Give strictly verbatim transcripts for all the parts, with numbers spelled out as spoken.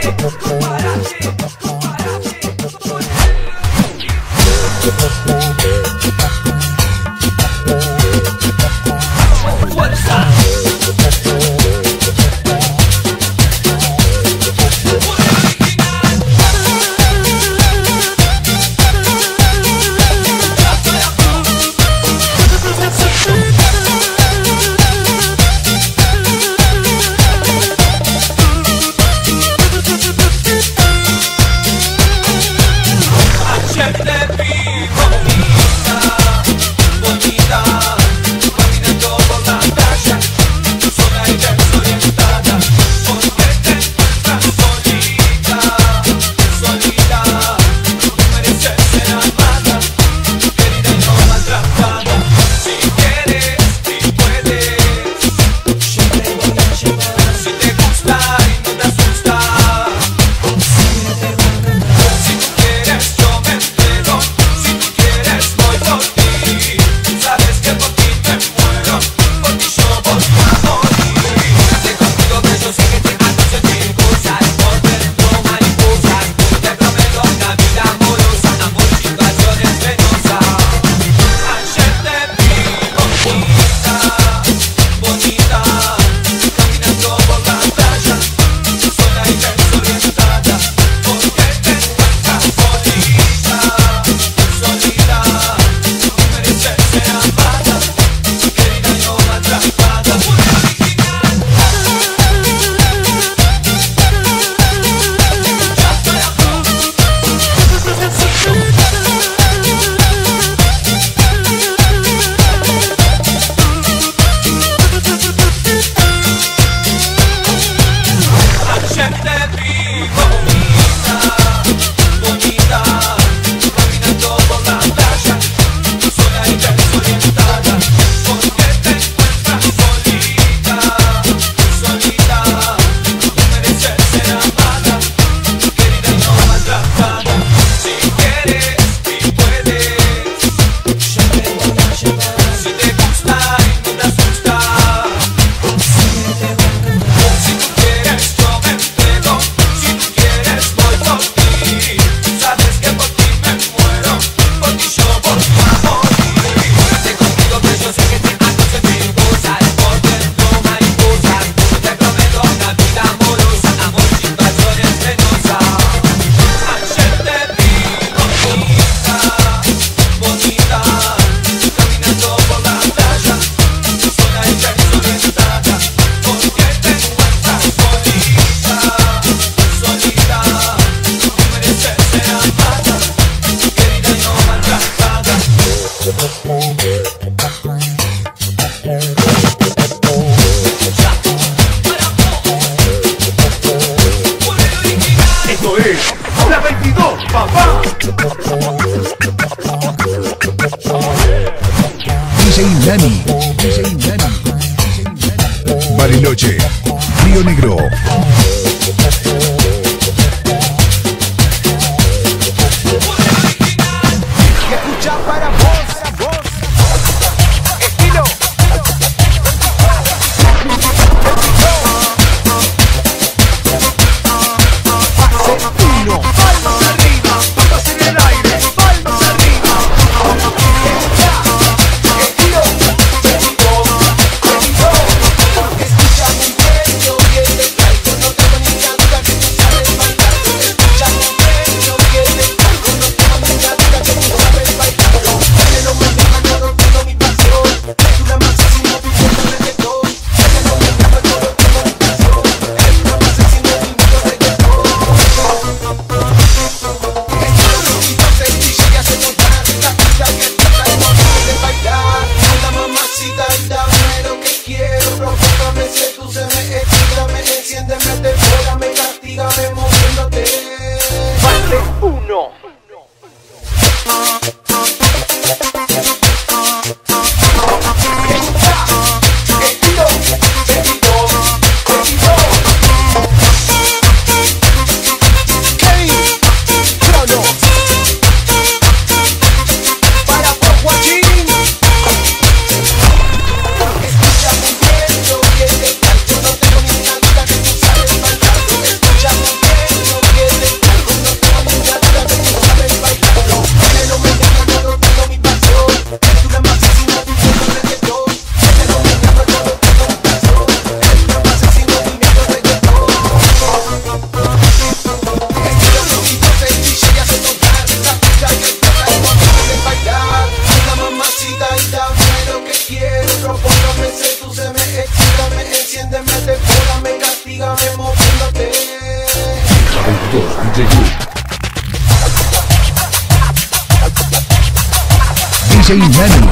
Nani, D J Nani, Bariloche, Río Negro. Escucha para vos, vos. Estilo. Uno, palmas arriba, palmas en el aire, palmas arriba. Escucha, estilo, éxito, éxito. Escucha muy bien, yo bien te traigo, no tengo ninguna duda Efectos D J Group. D J Manny.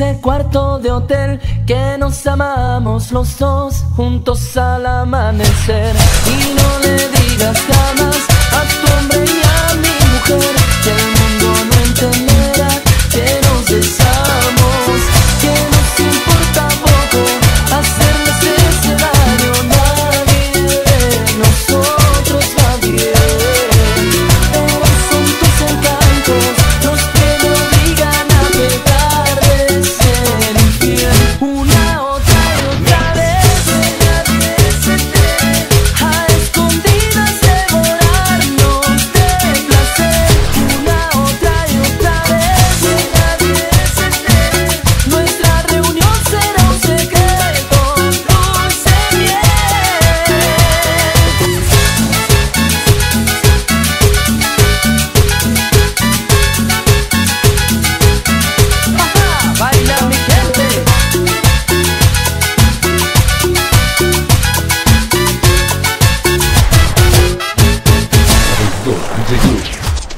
ese cuarto de hotel que nos amamos los dos juntos al amanecer. Y no le digas jamás a tu hombre y a mi mujer que el mundo no entenderá que nos besamos, que nos importa poco hacerles ese daño. Nadie de nosotros va bien, pero son tus encantos los que me obligan a pecar de ser infiel. Una, otra y otra vez, a escondidas devorarnos de placer. Una, otra y otra vez, nuestra reunión será un secreto, dulce miel. Ajá, baila mi gente. Go, D J Group.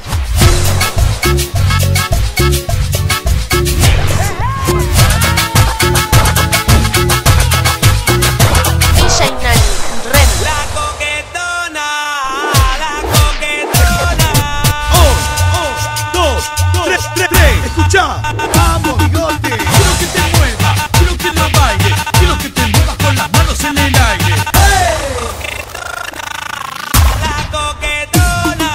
D J Nani, Rem. La coquetona, la coquetona. Un, dos, tres, tres, tres. Escucha, vamos, bigote. Quiero que te muevas, quiero que la bailes, quiero que te muevas con las manos en el aire. La coquetona.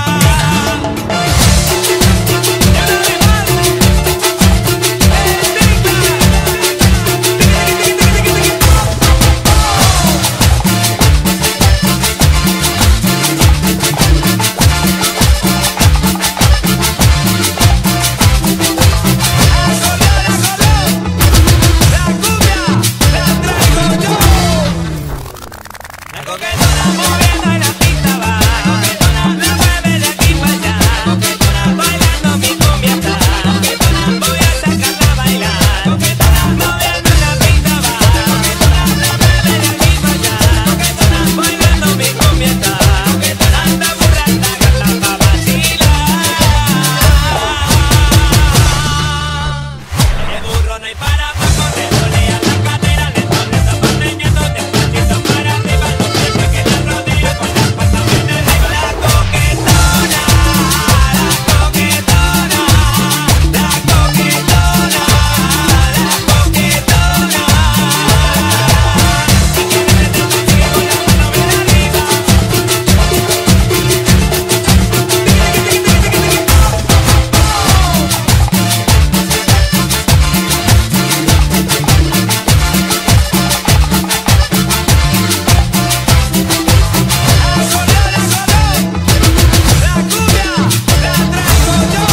La cumbia la traigo yo. La coquetona moviendo en la pista va. La coquetona la mueve de aquí para allá. La coquetona bailando mi cumbia está. La coquetona voy a sacarla a bailar. La coquetona moviendo en la pista va. La coquetona la mueve de aquí para allá. La coquetona bailando mi cumbia está. La coquetona anda burra, sacarla pa' vacilar. De burro no hay para poco, te dolea la cadera, lento, lento, porteñando, despacito para arriba, no pienses que la rodilla con las patas bien arriba. La coquetona, la coquetona, la coquetona, la coquetona. Si quieres meter tu sigue con la mano bien arriba. La cumbia la traigo yo.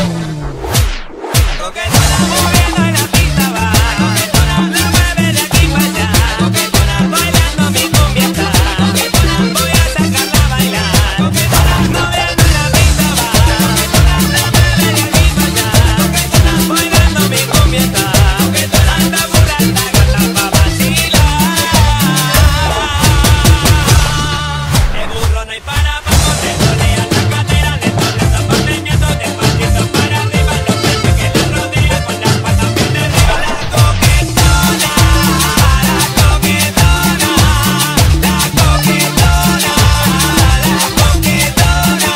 La coquetona moviendo en la pista va. La coquetona la mueve de aquí para allá. La coquetona bailando mi cumbia está. La coquetona voy a sacarla a bailar. La coquetona moviendo en la pista va. La coquetona la mueve de aquí para allá. La coquetona bailando mi cumbia está. La coquetona anda burra, sacarla pa' vacilar. De burro no hay para poco, te dolea la cadera, lento, lento, porteñando, despacito para arriba, no pienses que la rodilla con las patas bien arriba. La coquetona, la coquetona, la coquetona, la coquetona,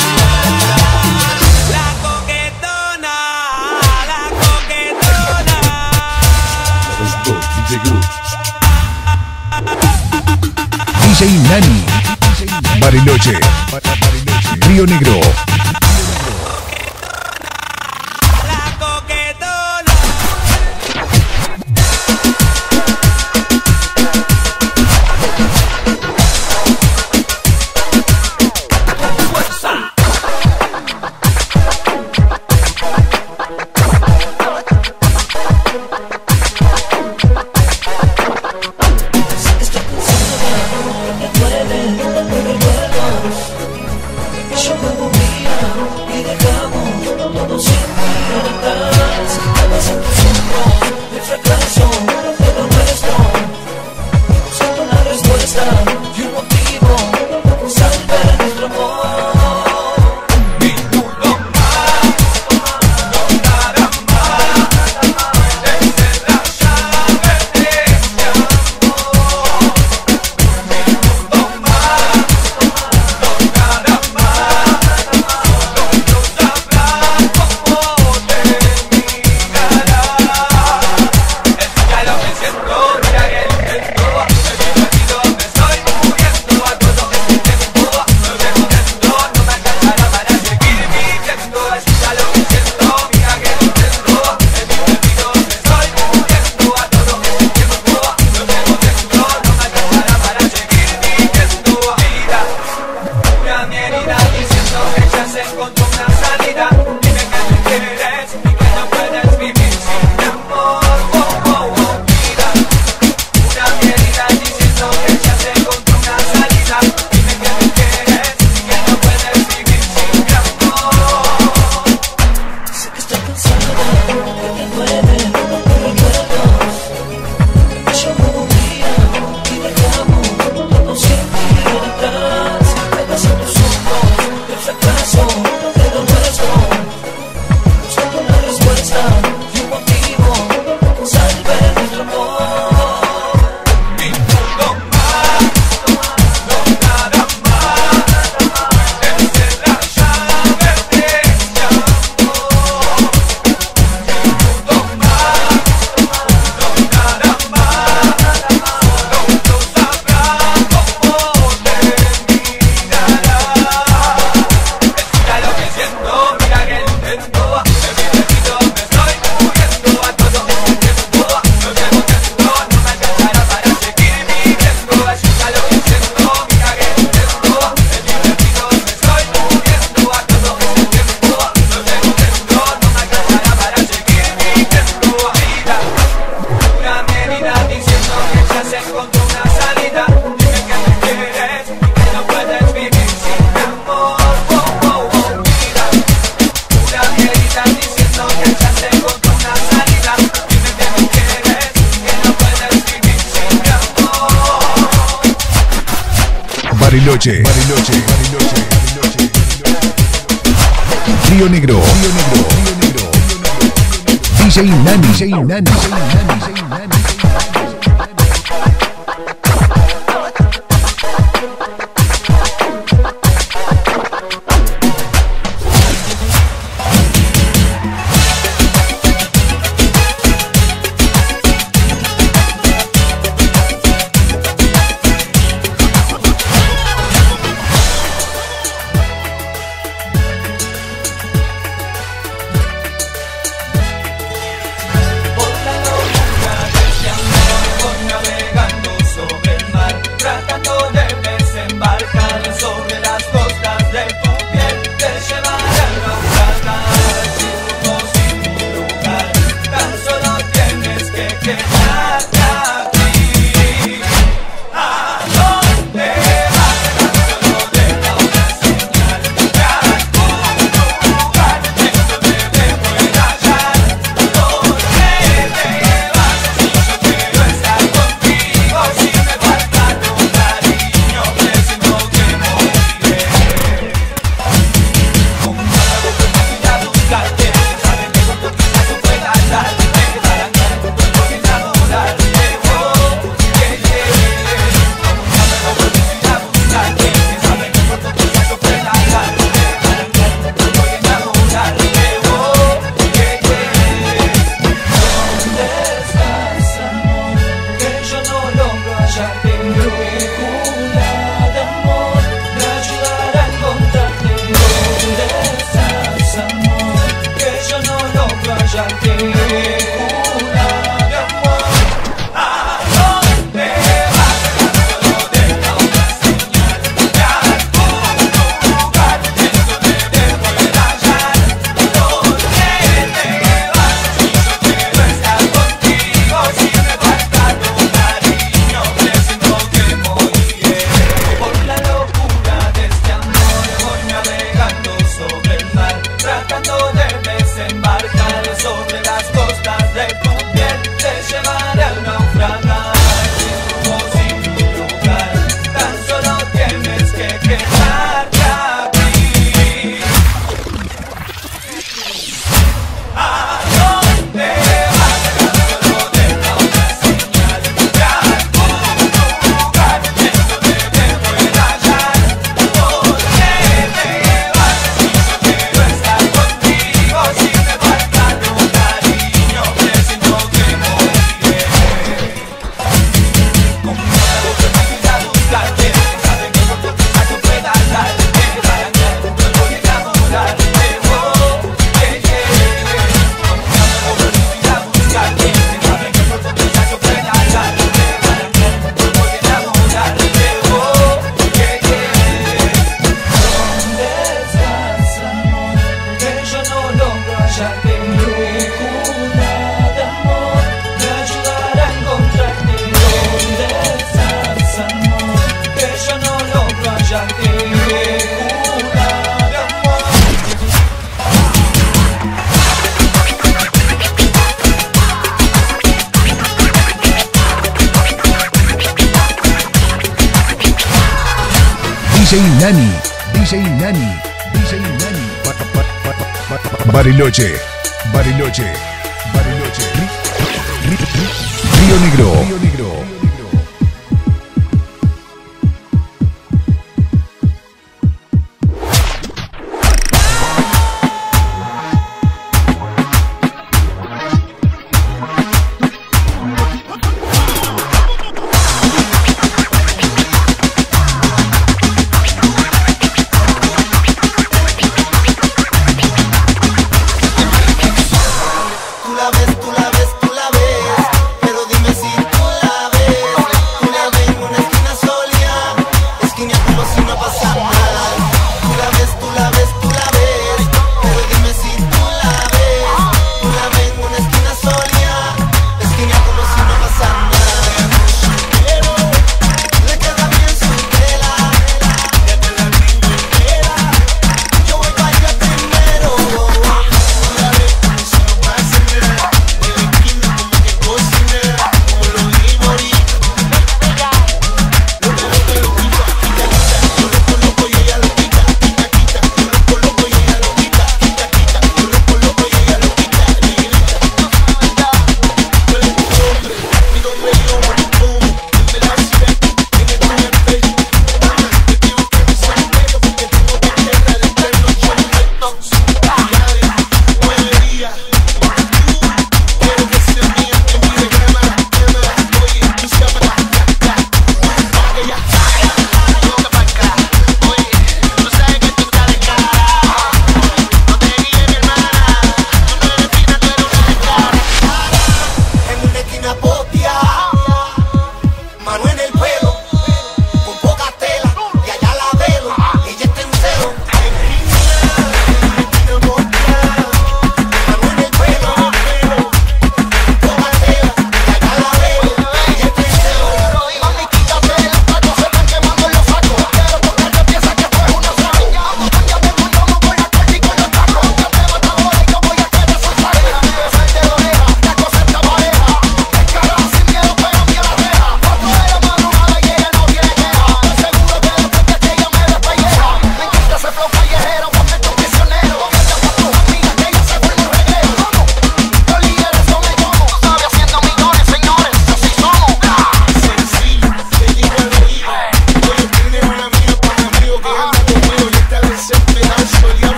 la coquetona, la coquetona. Let's go, D J Group. D J Nani. Bariloche. Río Negro. La coquetona. Yo como mía Bariloche, Bariloche, Bariloche, Bariloche. Río Negro, Río Negro, Río Negro. D J Nani, D J Nani, D J Nani, D J Nani. D J Nani, D J Nani, D J Nani. Ba- ba- ba- ba- ba- Bariloche, Bariloche, Bariloche. Ri- ri- ri- Río Negro, Río Negro. Tú la ves, tú la ves, tú la ves, pero dime si tú la ves.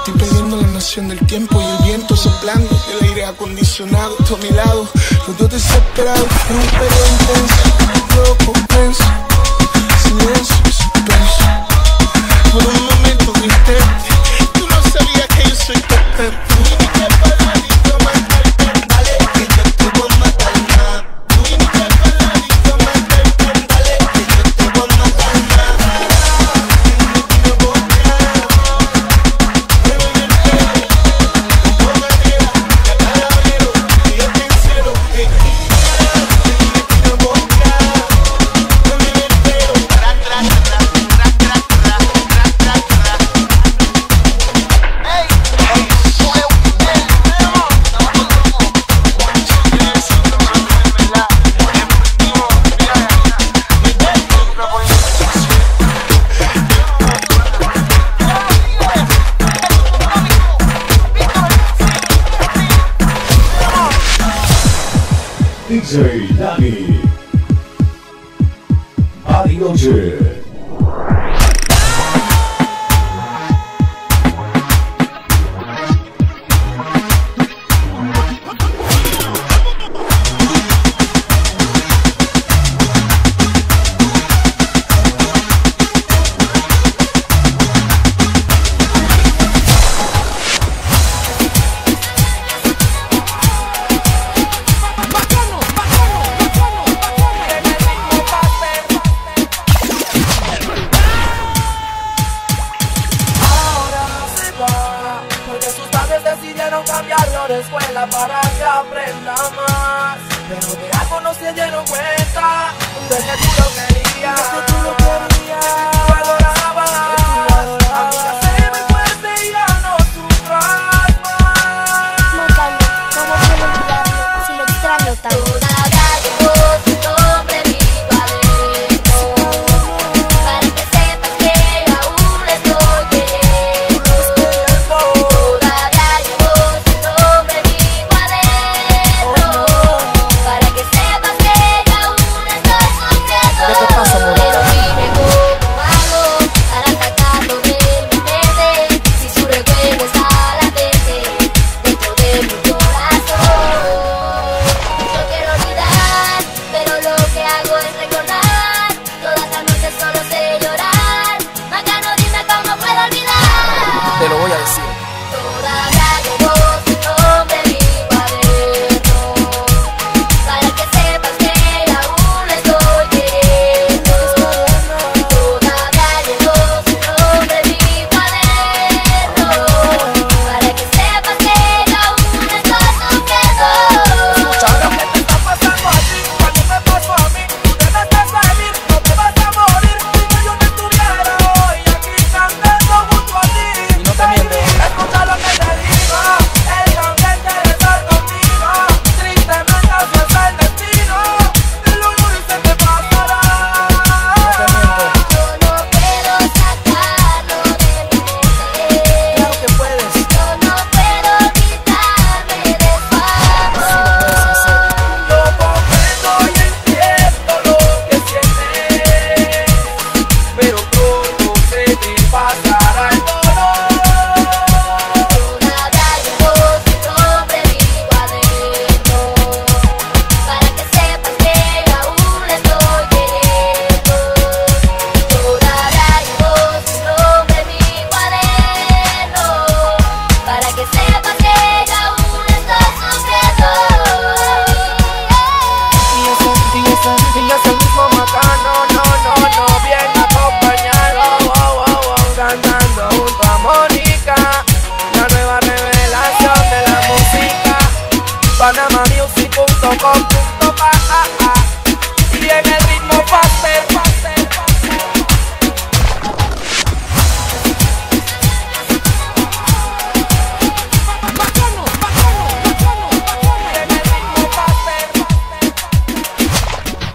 Estoy perdiendo la noción del tiempo y el viento soplando, el aire acondicionado a mi lado, los dos desesperados en un periodo intenso, loco, tenso, silencio, suspenso. Por un momento grité, tú no sabías que yo soy perfecto. D J Nani, Bariloche. Cambiarlo de escuela para que aprenda más, pero de algo no se dieron cuenta, de que tú lo querías, de que tú lo querías, que tú adorabas, amiga, sé muy fuerte y ya no sufras más. Matando, ¿cómo puedo olvidarlo si lo extraño tanto? Todavía llevo tu nombre vivo adentro, para que sepas que aún estoy queriendo. Todavía llevo tu nombre vivo adentro, para que sepas que aún estoy sufriendo. ¿Qué te pasa, amor? Pero dime cómo hago para sacarlo de mi mente, si su recuerdo está latente dentro de mi corazón. Yo quiero olvidar, pero lo que hago es recordar. Todas las noches solo sé llorar. Macano, dime cómo puedo olvidar. Te lo voy a decir. Todavía llevo tu nombre vivo adentro, para que sepas que aún estoy queriendo. Todavía llevo tu nombre vivo adentro, para que sepas que aún estoy sufriendo. ¿Sabes lo que te está pasando a ti? Cuando me pasó a mí, tú debes de salir, no te vas a morir. Si yo no estuviera hoy aquí cantando junto a ti. Y no te miento. Escucha lo que te digo, el cantante quiere estar contigo. Tristemente así es el destino, y lo duro se te pasará. No te miento. Yo no puedo sacarlo de mi mente. Claro que puedes. Yo no puedo quitarme de tu amor. Lo comprendo y entiendo lo que sientes, pero pronto se te pasará el dolor. Todavía llevo tu nombre vivo adentro, para que sepas que aún estoy queriendo. Todavía llevo tu nombre vivo adentro, para que sepas que aún estoy sufriendo. Y ese, y ese, y ese mismo Macano, no, no, no, bien acompañado, oh, oh, oh, cantando junto a Mónica, la nueva revelación de la música, panamamusic punto com punto pa, ah, ah, y en el ritmo faster, faster, faster. Bacano, bacano, bacano, bacano, y en el ritmo faster, faster.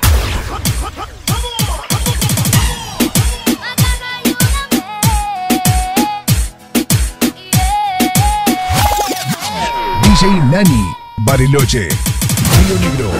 D J Nani, Bariloche, Río Negro.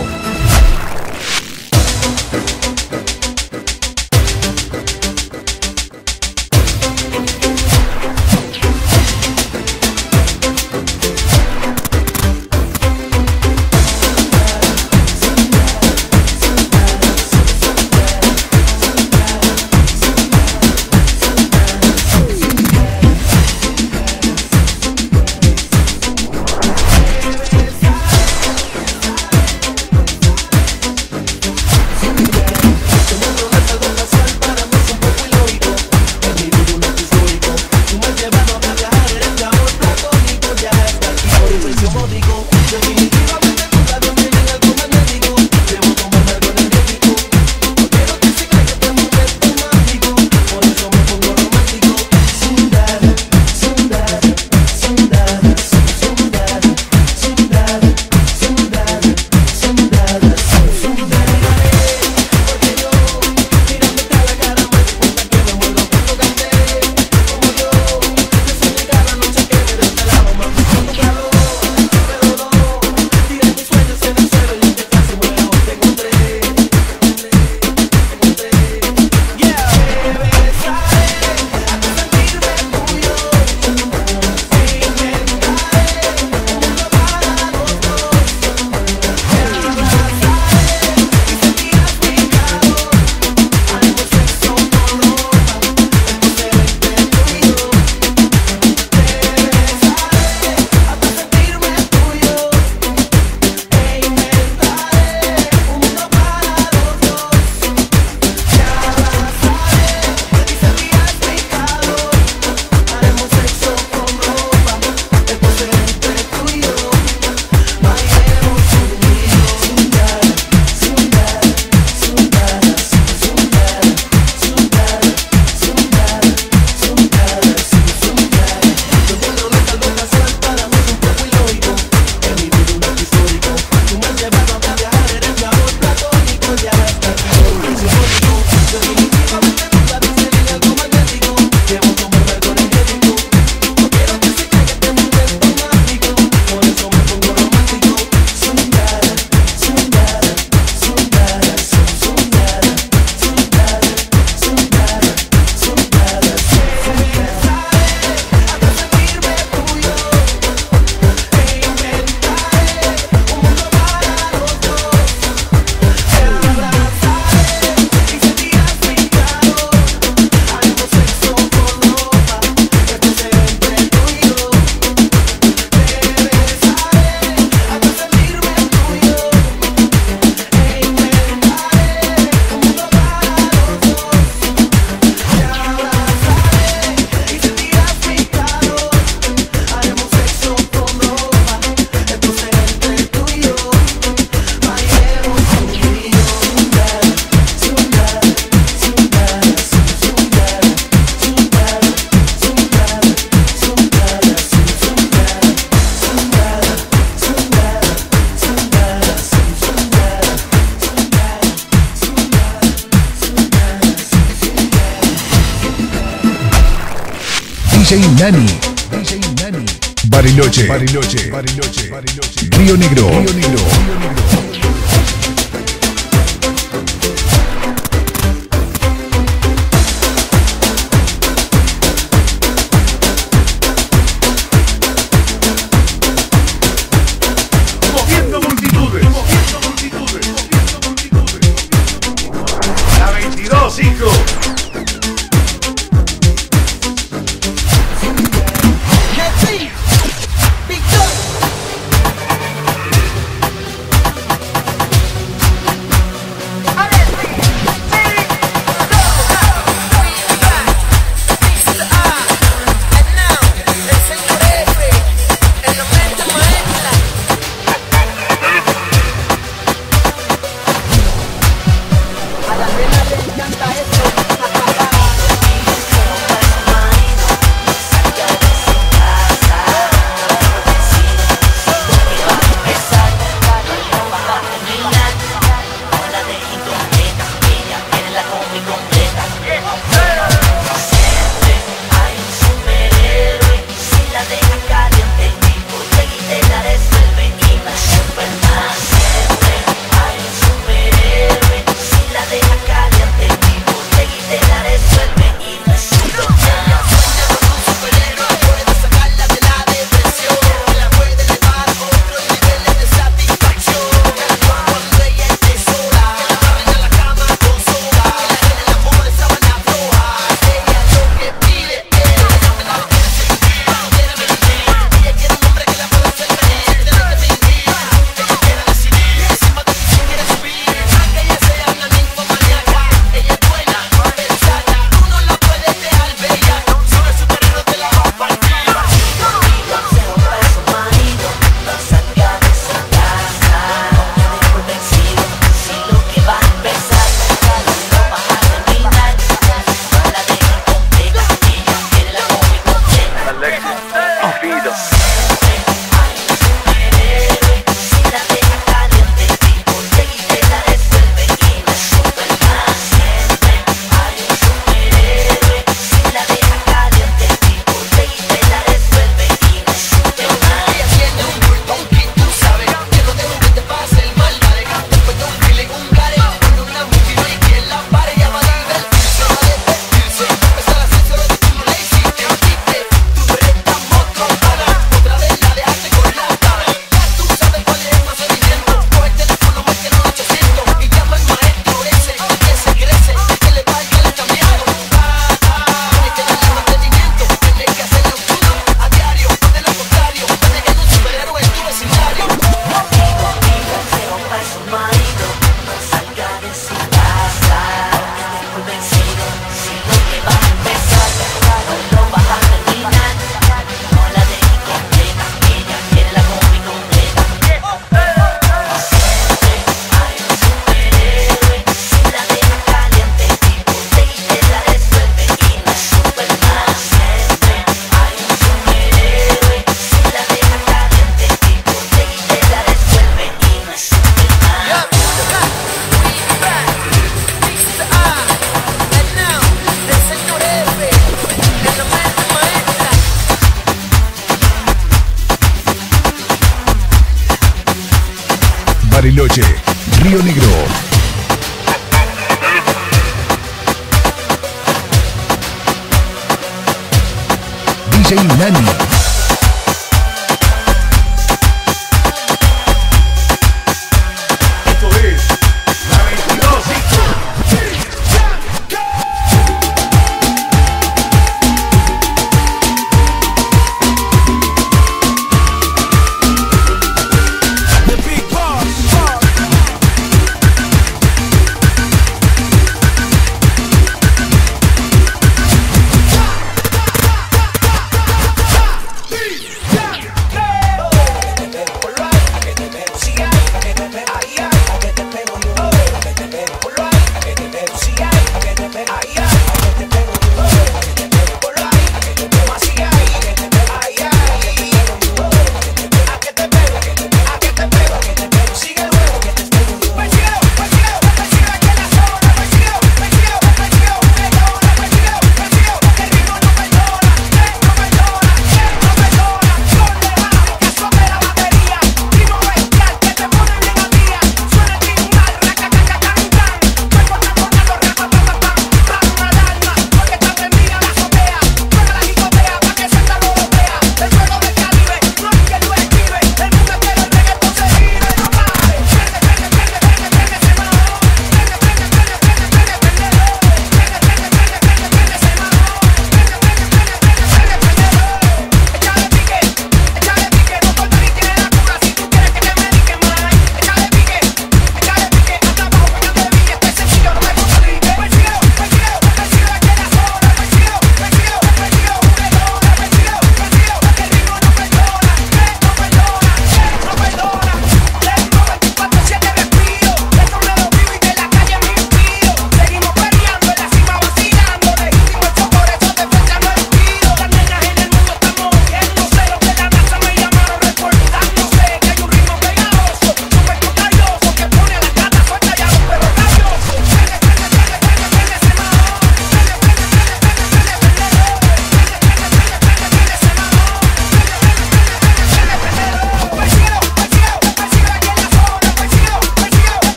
D J Nani, D J Nani, Bariloche, Bariloche, Bariloche, Bariloche, Río Negro, Río Negro, Río Negro. Moviendo multitudes, moviendo multitudes, moviendo multitudes. La veintidós, hijo. Bariloche, Río Negro. D J Nani.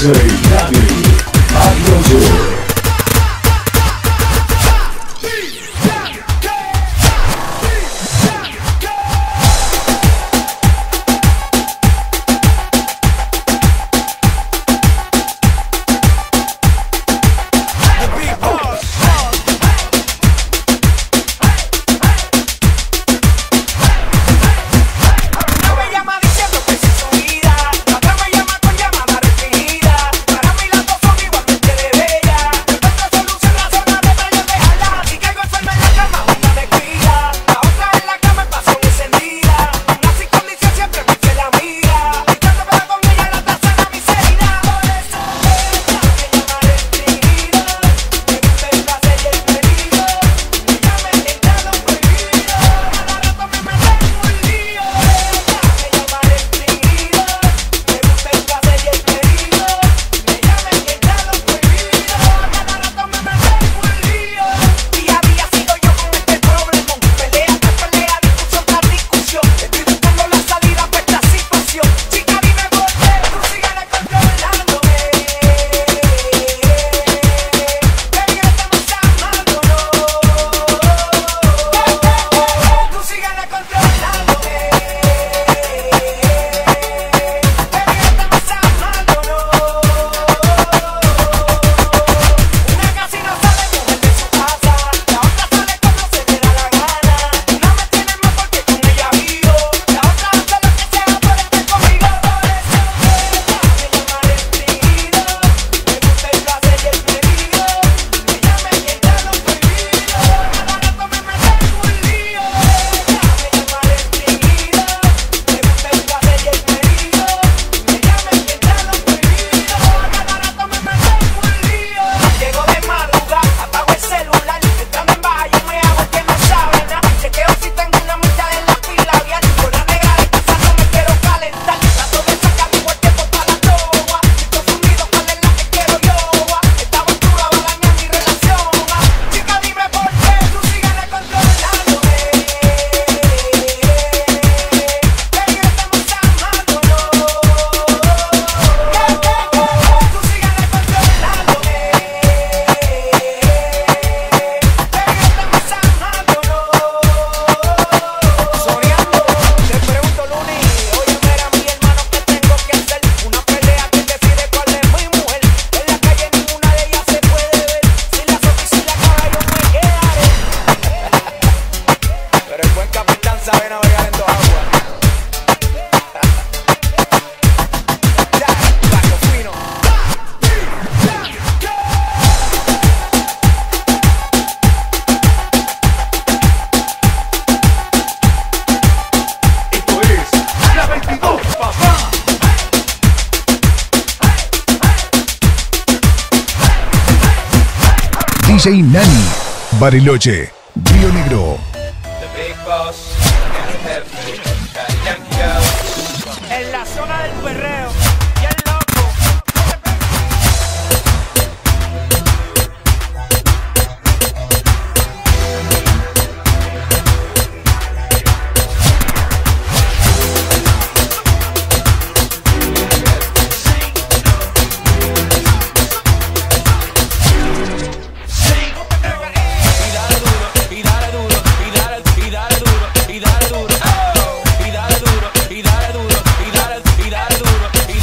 D J Nani, Bariloche. D J Nani, Bariloche, Río Negro. En la zona del perreo, bien loco. Y dale duro, y dale duro, y dale duro, y dale duro, y dale duro, y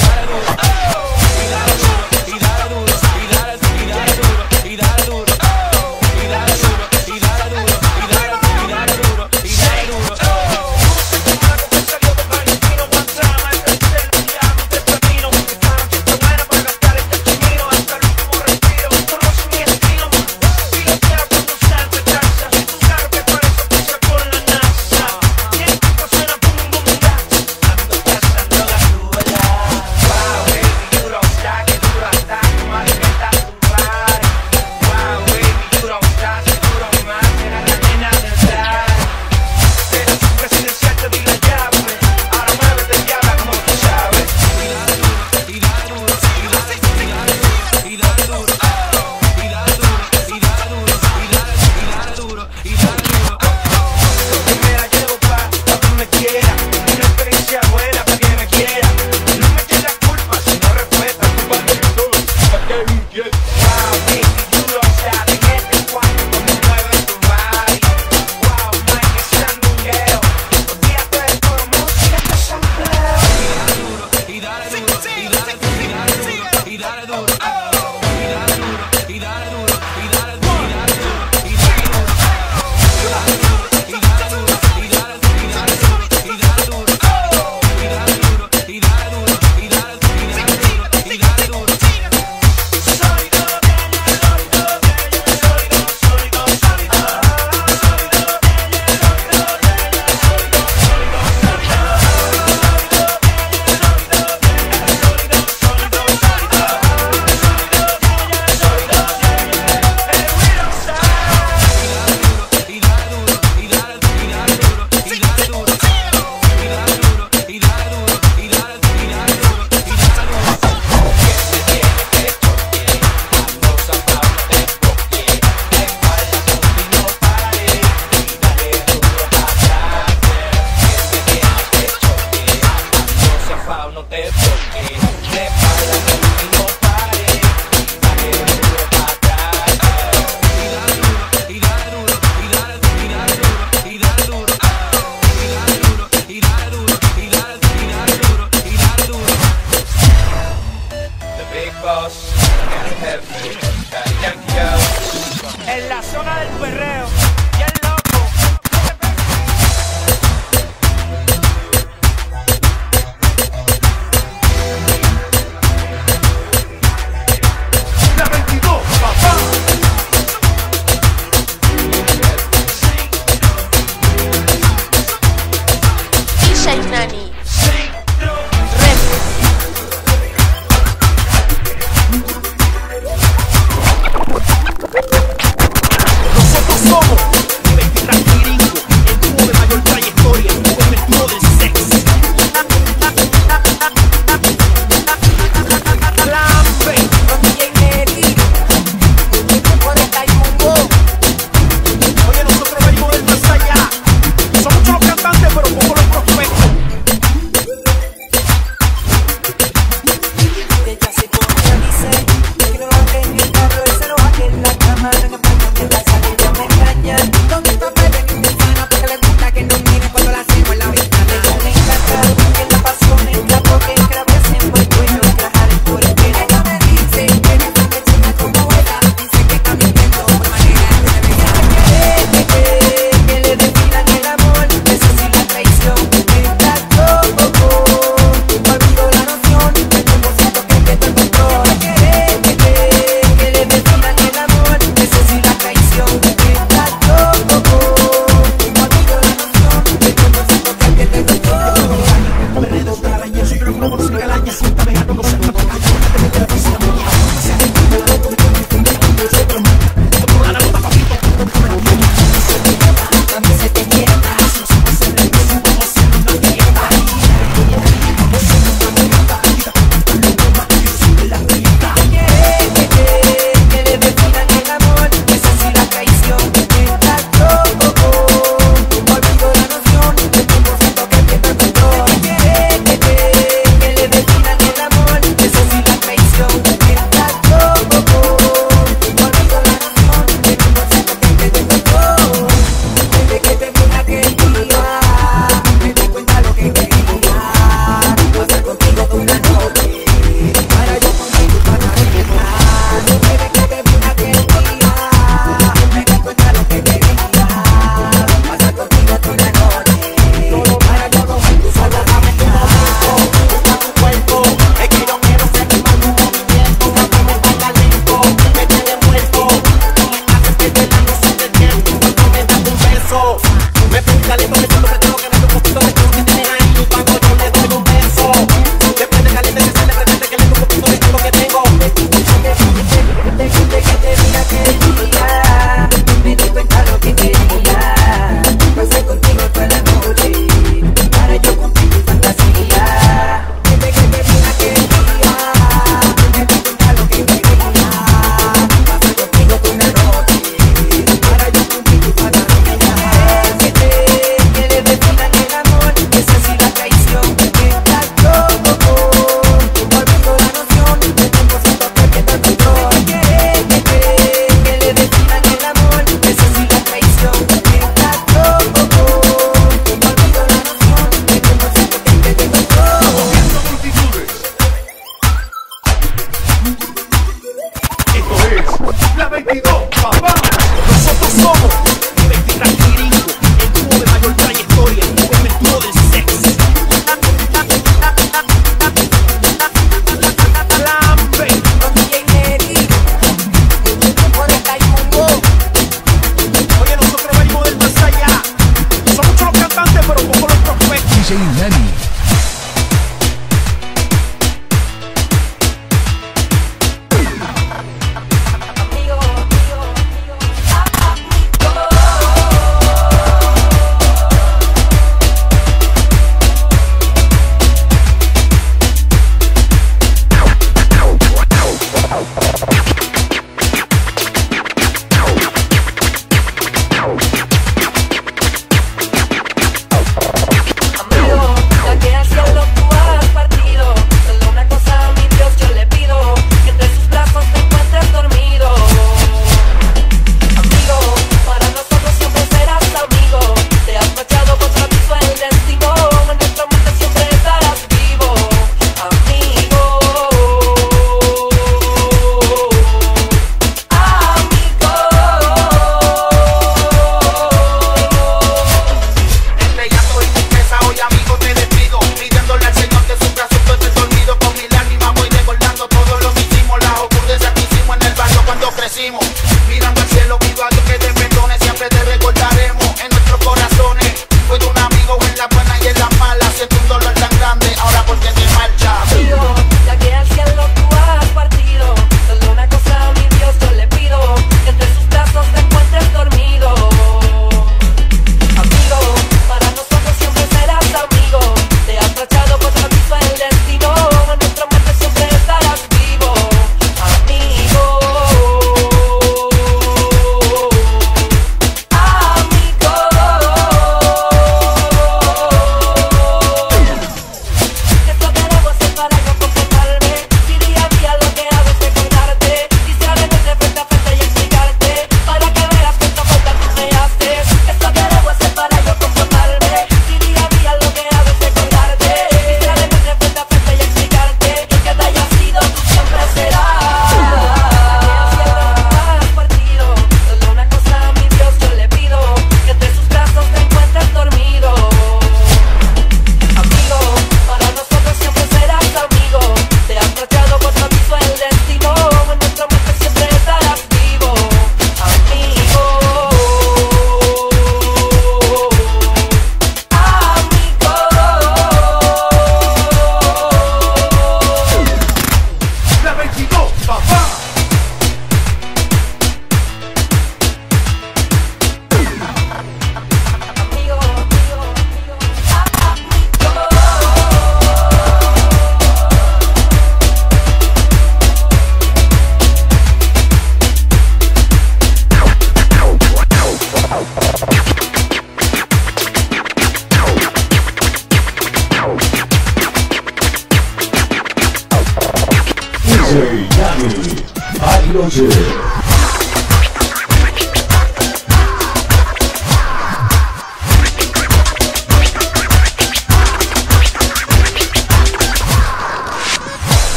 Bariloche.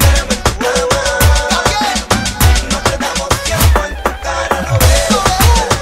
No perdamos tiempo en tu cara, no veo.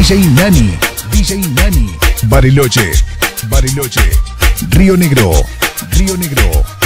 J Nani, D J Nani. Bariloche, Bariloche. Río Negro, Río Negro.